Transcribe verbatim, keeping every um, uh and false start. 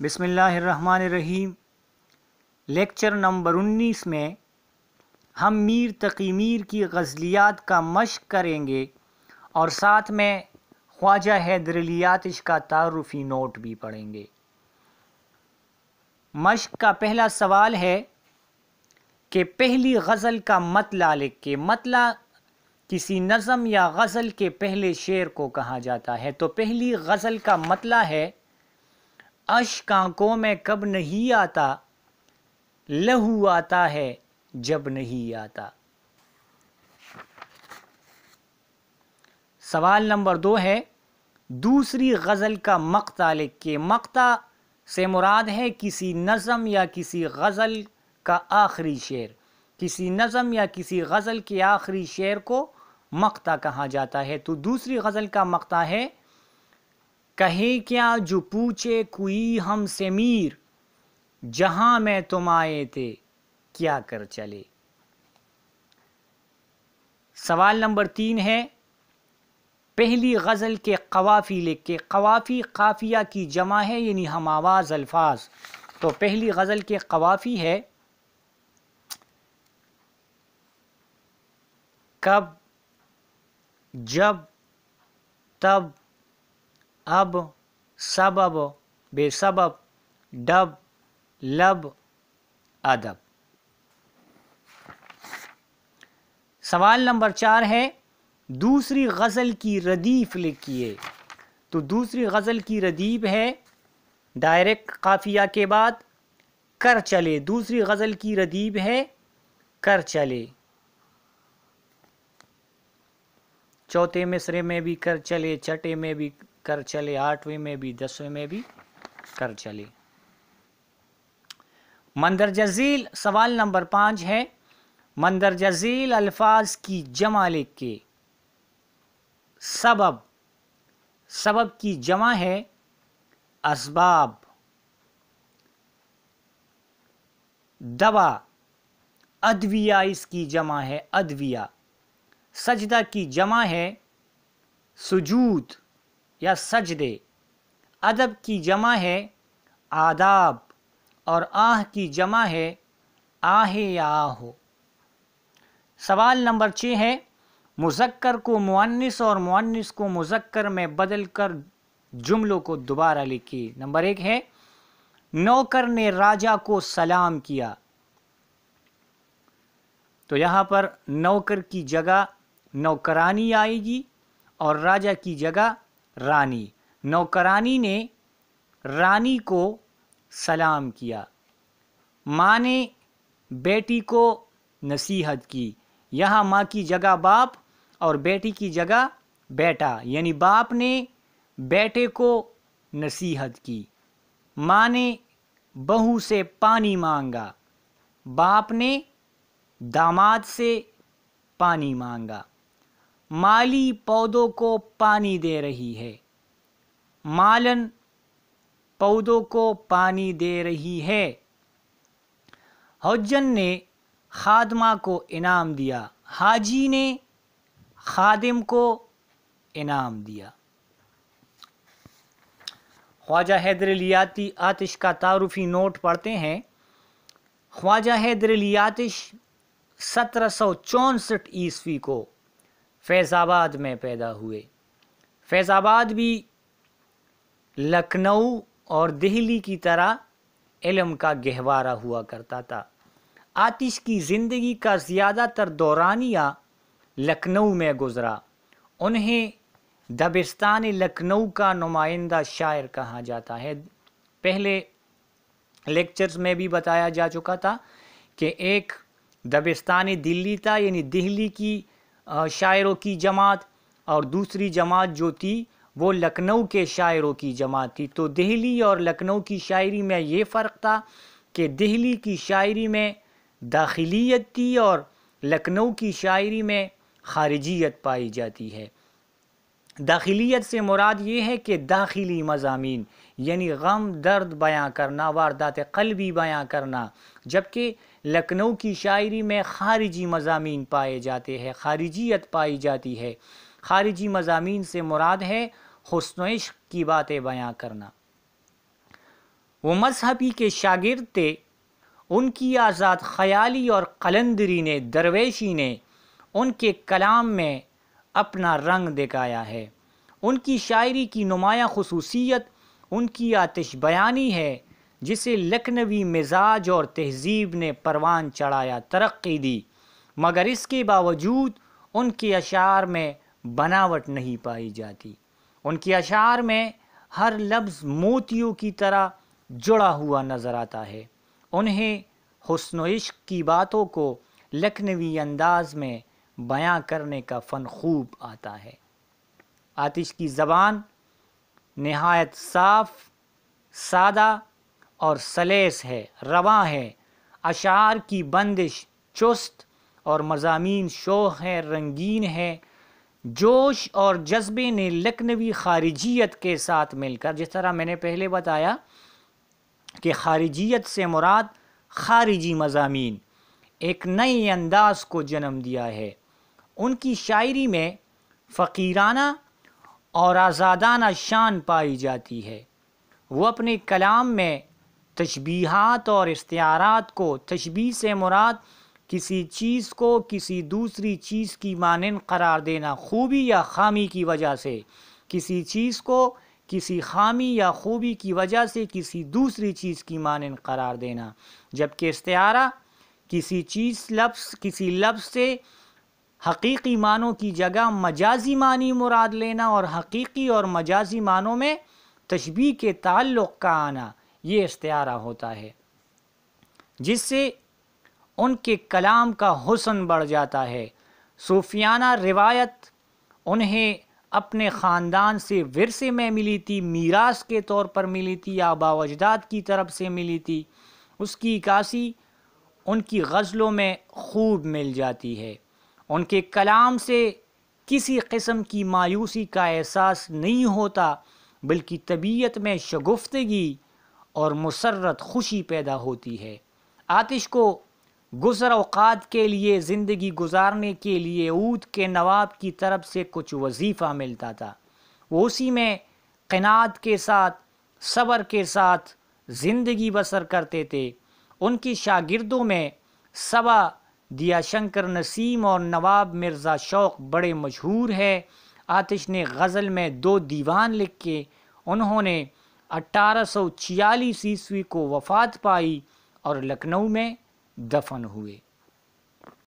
بسم اللہ الرحمن الرحیم۔ لیکچر نمبر انیس میں ہم میر تقی میر کی غزلیات کا مشق کریں گے اور ساتھ میں خواجہ حیدر علی آتش کا تعارفی نوٹ بھی پڑھیں گے۔ مشق کا پہلا سوال ہے کہ پہلی غزل کا مطلع لکھ کے، مطلع کسی نظم یا غزل کے پہلے شعر کو کہا جاتا ہے، تو پہلی غزل کا مطلع ہے: اشک آنکھوں میں کب نہیں آتا، لہو آتا ہے جب نہیں آتا۔ سوال نمبر دو ہے دوسری غزل کا مقطع لکھ کے، مقطع سے مراد ہے کسی نظم یا کسی غزل کا آخری شعر، کسی نظم یا کسی غزل کے آخری شعر کو مقطع کہا جاتا ہے۔ تو دوسری غزل کا مقطع ہے: کہے کیا جو پوچھے کوئی ہم سے میر، جہاں میں تم آئے تھے کیا کر چلے۔ سوال نمبر تین ہے پہلی غزل کے قوافی لکھ کے، قوافی قافیہ کی جمع ہے یعنی ہم آواز الفاظ، تو پہلی غزل کے قوافی ہے: کب، جب، تب، اب، سبب، بے سبب، ڈب، لب، ادب۔ سوال نمبر چار ہے دوسری غزل کی ردیف لکھیے، تو دوسری غزل کی ردیف ہے ڈائریکٹ قافیہ کے بعد کر چلے، دوسری غزل کی ردیف ہے کر چلے، چوتھے مصرے میں بھی کر چلے، چھٹے میں بھی کر چلے، آٹھویں میں بھی، دسویں میں بھی کر چلے۔ مندرجہ ذیل سوال نمبر پانچ ہے مندرجہ ذیل الفاظ کی جمع لکھ کے، سبب، سبب کی جمع ہے اسباب، دوا، ادویہ اس کی جمع ہے ادویہ، سجدہ کی جمع ہے سجود یا سجدے، ادب کی جمع ہے آداب، اور آہ کی جمع ہے آہ یا آہو۔ سوال نمبر چھ ہے مذکر کو مؤنث اور مؤنث کو مذکر میں بدل کر جملوں کو دوبارہ لکھی۔ نمبر ایک ہے نوکر نے راجہ کو سلام کیا، تو یہاں پر نوکر کی جگہ نوکرانی آئے گی اور راجہ کی جگہ رانی۔ نوکرانی نے رانی کو سلام کیا۔ ماں نے بیٹی کو نصیحت کی، یہاں ماں کی جگہ باپ اور بیٹی کی جگہ بیٹا، یعنی باپ نے بیٹے کو نصیحت کی۔ ماں نے بہو سے پانی مانگا، باپ نے داماد سے پانی مانگا۔ مالی پودوں کو پانی دے رہی ہے، مالن پودوں کو پانی دے رہی ہے۔ حجن نے خادمہ کو انعام دیا، حاجی نے خادم کو انعام دیا۔ خواجہ حیدر علی آتش کا تعارفی نوٹ پڑھتے ہیں۔ خواجہ حیدر علی آتش سترہ سو چونسٹھ عیسوی کو فیض آباد میں پیدا ہوئے۔ فیض آباد بھی لکھنؤ اور دہلی کی طرح علم کا گہوارہ ہوا کرتا تھا۔ آتش کی زندگی کا زیادہ تر دورانیہ لکھنؤ میں گزرا۔ انہیں دبستان لکھنؤ کا نمائندہ شاعر کہا جاتا ہے۔ پہلے لیکچرز میں بھی بتایا جا چکا تھا کہ ایک دبستان دلی تھا یعنی دہلی کی شاعروں کی جماعت، اور دوسری جماعت جو تھی وہ لکھنؤ کے شاعروں کی جماعت تھی۔ تو دہلی اور لکھنؤ کی شاعری میں یہ فرق تھا کہ دہلی کی شاعری میں داخلیت تھی اور لکھنؤ کی شاعری میں خارجیت پائی جاتی ہے۔ داخلیت سے مراد یہ ہے کہ داخلی مضامین یعنی غم درد بیاں کرنا، واردات قلبی بیاں کرنا، جبکہ لکھنؤ کی شاعری میں خارجی مضامین پائے جاتے ہیں، خارجیت پائی جاتی ہے۔ خارجی مضامین سے مراد ہے حسن و عشق کی باتیں بیاں کرنا۔ وہ مذہبی کے شاگرد تھے، ان کی آزاد خیالی اور قلندری نے، درویشی نے ان کے کلام میں اپنا رنگ دکھایا ہے۔ ان کی شاعری کی نمایاں خصوصیت ان کی آتش بیانی ہے، جسے لکھنوی مزاج اور تہذیب نے پروان چڑھایا، ترقی دی، مگر اس کے باوجود ان کے اشعار میں بناوٹ نہیں پائی جاتی۔ ان کے اشعار میں ہر لفظ موتیوں کی طرح جڑا ہوا نظر آتا ہے۔ انہیں حسن و عشق کی باتوں کو لکھنوی انداز میں بیاں کرنے کا فن خوب آتا ہے۔ آتش کی زبان نہایت صاف، سادہ اور سلیس ہے، رواں ہے۔ اشعار کی بندش چست اور مضامین شوخ ہے، رنگین ہے۔ جوش اور جذبے نے لکھنوی خارجیت کے ساتھ مل کر، جس طرح میں نے پہلے بتایا کہ خارجیت سے مراد خارجی مضامین، ایک نئے انداز کو جنم دیا ہے۔ ان کی شاعری میں فقیرانہ اور آزادانہ شان پائی جاتی ہے۔ وہ اپنے کلام میں تشبیہات اور استعارات کو، تشبیہ سے مراد کسی چیز کو کسی دوسری چیز کی مانند قرار دینا، خوبی یا خامی کی وجہ سے، کسی چیز کو کسی خامی یا خوبی کی وجہ سے کسی دوسری چیز کی مانند قرار دینا، جبکہ استعارہ کسی چیز لفظ کسی لفظ سے حقیقی معنوں کی جگہ مجازی معنی مراد لینا اور حقیقی اور مجازی معنوں میں تشبیہ کے تعلق کا آنا، یہ استعارہ ہوتا ہے، جس سے ان کے کلام کا حسن بڑھ جاتا ہے۔ صوفیانہ روایت انہیں اپنے خاندان سے ورثے میں ملی تھی، میراث کے طور پر ملی تھی، آباء و اجداد کی طرف سے ملی تھی، اس کی عکاسی ان کی غزلوں میں خوب مل جاتی ہے۔ ان کے کلام سے کسی قسم کی مایوسی کا احساس نہیں ہوتا، بلکہ طبیعت میں شگفتگی اور مسرت خوشی پیدا ہوتی ہے۔ آتش کو گزر اوقات کے لیے، زندگی گزارنے کے لیے عود کے نواب کی طرف سے کچھ وظیفہ ملتا تھا، وہ اسی میں قناعت کے ساتھ، صبر کے ساتھ زندگی بسر کرتے تھے۔ ان کے شاگردوں میں سبا دیا شنکر نسیم اور نواب مرزا شوق بڑے مشہور ہے۔ آتش نے غزل میں دو دیوان لکھے۔ انہوں نے اٹھارہ سو چھیالیس عیسوی کو وفات پائی اور لکھنؤ میں دفن ہوئے۔